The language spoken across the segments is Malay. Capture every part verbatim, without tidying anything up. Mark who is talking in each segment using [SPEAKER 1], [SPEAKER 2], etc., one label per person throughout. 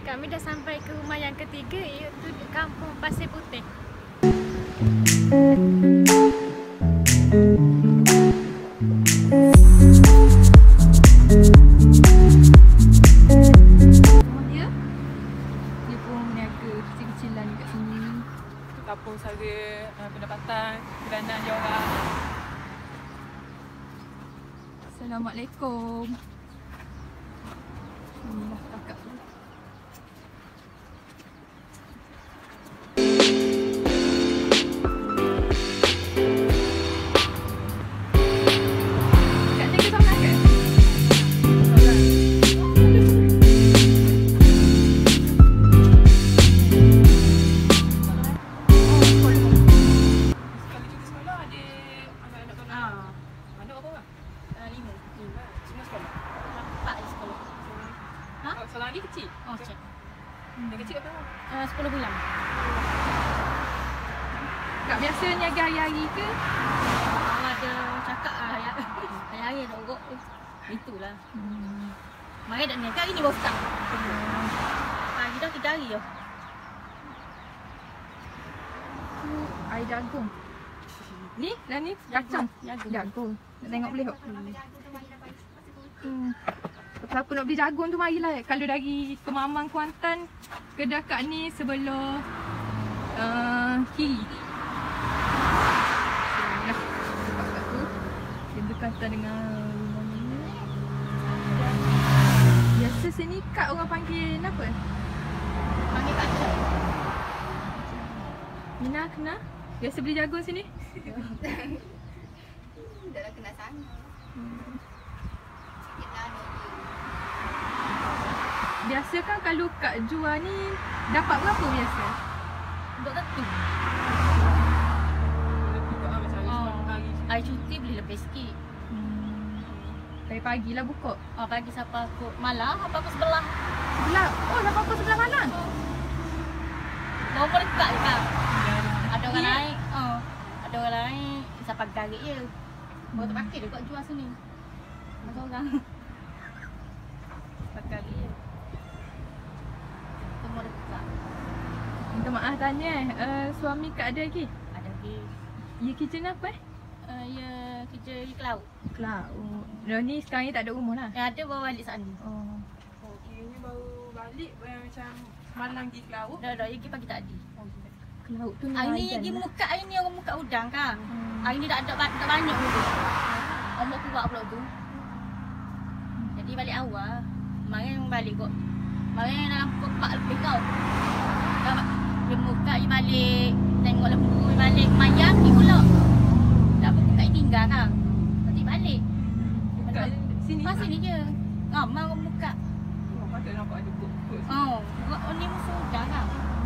[SPEAKER 1] Kami dah sampai ke rumah yang ketiga, iaitu di Kampung Pasir Putih.
[SPEAKER 2] Rumah dia, dia pun meniaga kecil-kecilan kat sini.
[SPEAKER 3] Kampung sara uh, pendapatan bulanan dia orang.
[SPEAKER 2] Assalamualaikum. Inilah kakak tu. Kak ni ke seorang ke? Seorang.
[SPEAKER 3] Sekali cuti sekolah ada anak-anak kau nak.
[SPEAKER 1] Ah,
[SPEAKER 3] Anak apa orang?
[SPEAKER 1] uh, lima.
[SPEAKER 3] Lima. Semua sekolah.
[SPEAKER 1] Empat di sekolah. Ha?
[SPEAKER 3] Oh, seorang lagi kecil.
[SPEAKER 1] Oh, cik.
[SPEAKER 3] Yang kecil kat mana?
[SPEAKER 1] Uh, sepuluh bulan.
[SPEAKER 2] Kak biasa niaga hari-hari ke?
[SPEAKER 1] Kalau ada cakap lah, ya. Hari-hari nak urut tu. Itulah.
[SPEAKER 2] Hmm.
[SPEAKER 1] Mari dah niaga, hari ni baru start. Pagi dah tiga hari dah.
[SPEAKER 2] Air jagung. Ni, dah ni kacang.
[SPEAKER 1] Jagung.
[SPEAKER 2] Jagung. Nak tengok boleh tak? Hmm. Siapa nak beli jagung tu marilah. Kalau dari Kemamang Kuantan ke dekat ni sebelah uh, kiri. Dah. Nampak kat tu. Dia berdekatan dengan rumah ni. Biasa sini Kak orang panggil apa?
[SPEAKER 1] Panggil kacang.
[SPEAKER 2] Mina kena? Biasa beli jagung sini?
[SPEAKER 1] Dah dah kena sana.
[SPEAKER 2] Hmm.
[SPEAKER 1] Sikit lah ni.
[SPEAKER 2] Biasa kan kalau Kak jual ni dapat berapa biasa?
[SPEAKER 1] Untuk tentu.
[SPEAKER 3] Lebih kat ah, macam hari
[SPEAKER 1] Oh.
[SPEAKER 3] sekolah hari.
[SPEAKER 1] Hari cuti boleh lebih sikit.
[SPEAKER 2] Hmm. Dari pagi lah buka.
[SPEAKER 1] Oh, pagi sampai aku malam, apa aku sebelah.
[SPEAKER 2] Sebelah. Oh, dah apa sebelah malam?
[SPEAKER 1] Nombor dekat je kan. Ada orang
[SPEAKER 2] Ya.
[SPEAKER 1] lain. Oh. Ada orang lain sampai garik je. Baru tak pakai dia buat jual sini. Masa orang. Pakai dia. Nombor dekat.
[SPEAKER 2] Minta maaf tanya eh. Uh, suami Kak ada lagi?
[SPEAKER 1] Ada lagi.
[SPEAKER 2] Ya kerja ni apa eh?
[SPEAKER 1] Uh, ya kerja di Kelau.
[SPEAKER 2] Kelak. Oh. Dia ni sekarang ni tak ada rumah lah.
[SPEAKER 1] Yang ada bawa balik sana.
[SPEAKER 2] Oh.
[SPEAKER 3] Oh, kiranya baru balik uh, macam malam pergi ke laut.
[SPEAKER 1] Dah dah pergi pagi tadi.
[SPEAKER 2] Kelaut tu
[SPEAKER 1] Hari ni
[SPEAKER 2] nelayan
[SPEAKER 1] pergi
[SPEAKER 2] lah.
[SPEAKER 1] muka hari ni orang muka udang kan.
[SPEAKER 2] Hmm.
[SPEAKER 1] Hari ni tak ada tak banyak dulu. Ombak kuat pula tu. Jadi balik awal. Kemarin balik kok. Kemarin dalam pukul empat lebih kau. Dah dia muka dia balik. Tengok lembu dia balik. Mayang ni pula. Dah pukul kat tinggal kan. Nanti balik.
[SPEAKER 3] Kat sini.
[SPEAKER 1] Pas sini je. Ramai orang muka.
[SPEAKER 3] Oh, patut nampak ada kot-kot.
[SPEAKER 1] Oh, oh ni musuh udang kan.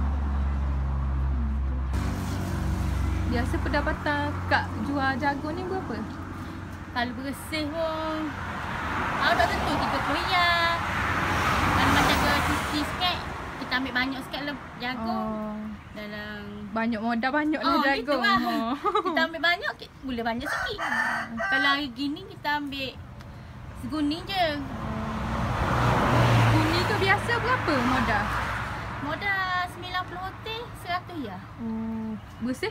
[SPEAKER 2] Biasa pendapatan Kak jual jagung ni berapa?
[SPEAKER 1] Kalau bersih pun kalau tak tentu tiga puluh riyal. Kalau macam ke cuci sikit, kita ambil banyak sikit lah jagung.
[SPEAKER 2] Oh.
[SPEAKER 1] Dalam
[SPEAKER 2] Banyak modal banyak lah
[SPEAKER 1] Oh,
[SPEAKER 2] jagung.
[SPEAKER 1] gitu lah.
[SPEAKER 2] Oh.
[SPEAKER 1] kita ambil banyak, ki- boleh banyak sikit. Kalau hari gini kita ambil seguni je.
[SPEAKER 2] Kuni tu biasa berapa modal?
[SPEAKER 1] Modal sembilan puluh hotel, seratus ya.
[SPEAKER 2] Oh. Bersih?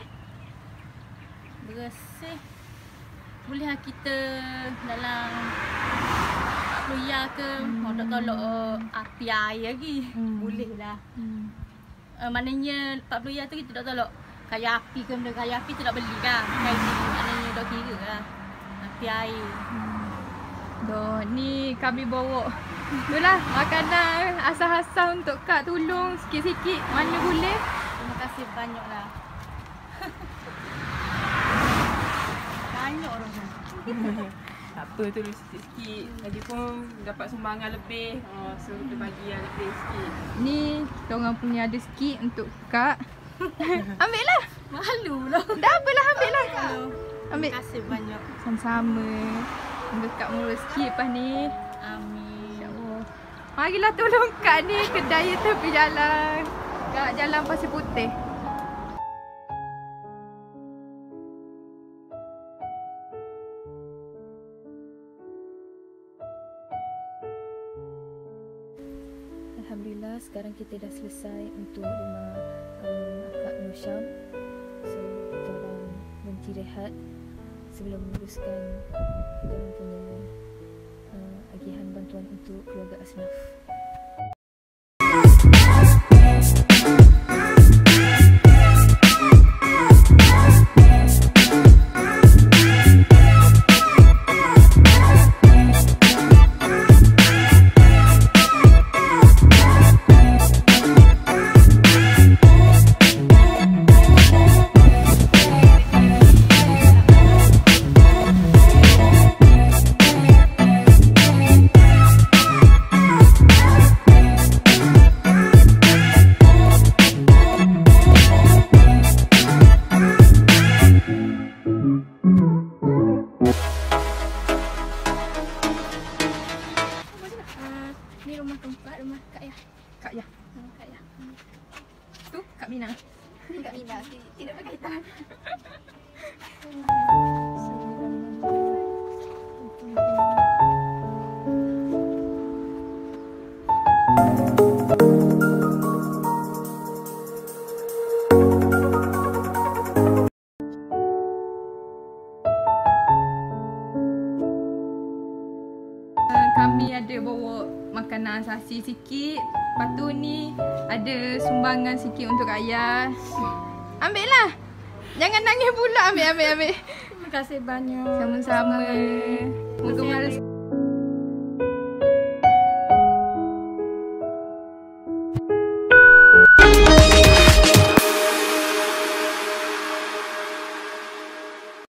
[SPEAKER 1] Bersih. Boleh lah kita dalam empat puluh ya ke.
[SPEAKER 2] Hmm.
[SPEAKER 1] Mau nak tolak uh, api air lagi.
[SPEAKER 2] Hmm.
[SPEAKER 1] Boleh lah.
[SPEAKER 2] Hmm.
[SPEAKER 1] Uh, maknanya empat puluh ya tu kita tak tolak kaya api ke benda kaya api tu tak beli kan. Kaya sini maknanya tak kira lah. Api air.
[SPEAKER 2] Dah ni kami bawa itulah makanan asal-asal untuk Kak tolong sikit-sikit mana boleh.
[SPEAKER 1] Terima kasih banyak lah. Banyak orang tu.
[SPEAKER 3] Tak apa, tolong sikit-sikit. Lagipun dapat sumbangan lebih. Oh, so kita bagi yang lebih sikit.
[SPEAKER 2] Ni kita orang punya ada sikit untuk Kak. Ambil lah.
[SPEAKER 1] Malu lah.
[SPEAKER 2] Dah apalah ambil lah Kak. Ambil.
[SPEAKER 1] Terima kasih banyak.
[SPEAKER 2] Sama-sama. Semoga Kak murah sikit lepas ni.
[SPEAKER 1] Amin.
[SPEAKER 2] InsyaAllah. Marilah tolong Kak ni kedai tepi jalan. Kat Jalan Pasir Putih. Alhamdulillah
[SPEAKER 1] Alhamdulillah sekarang kita dah selesai untuk rumah um, Akak Nur Syam. So kita orang berhenti rehat sebelum meneruskan kita orang punya uh, agihan bantuan untuk keluarga Asnaf.
[SPEAKER 2] Ni rumah keempat, rumah Kak Yah. Kak Yah.
[SPEAKER 1] Hmm, Kak Yah.
[SPEAKER 2] Tu Kak Mina.
[SPEAKER 1] Kak Mina tidak berkaitan.
[SPEAKER 2] Kami ada bawa makanan asasi sikit. Lepas tu ni ada sumbangan sikit untuk ayah. Ambil lah. Jangan nangis pula. Ambil, ambil, ambil.
[SPEAKER 1] Terima kasih banyak.
[SPEAKER 2] Sama-sama. Moga-moga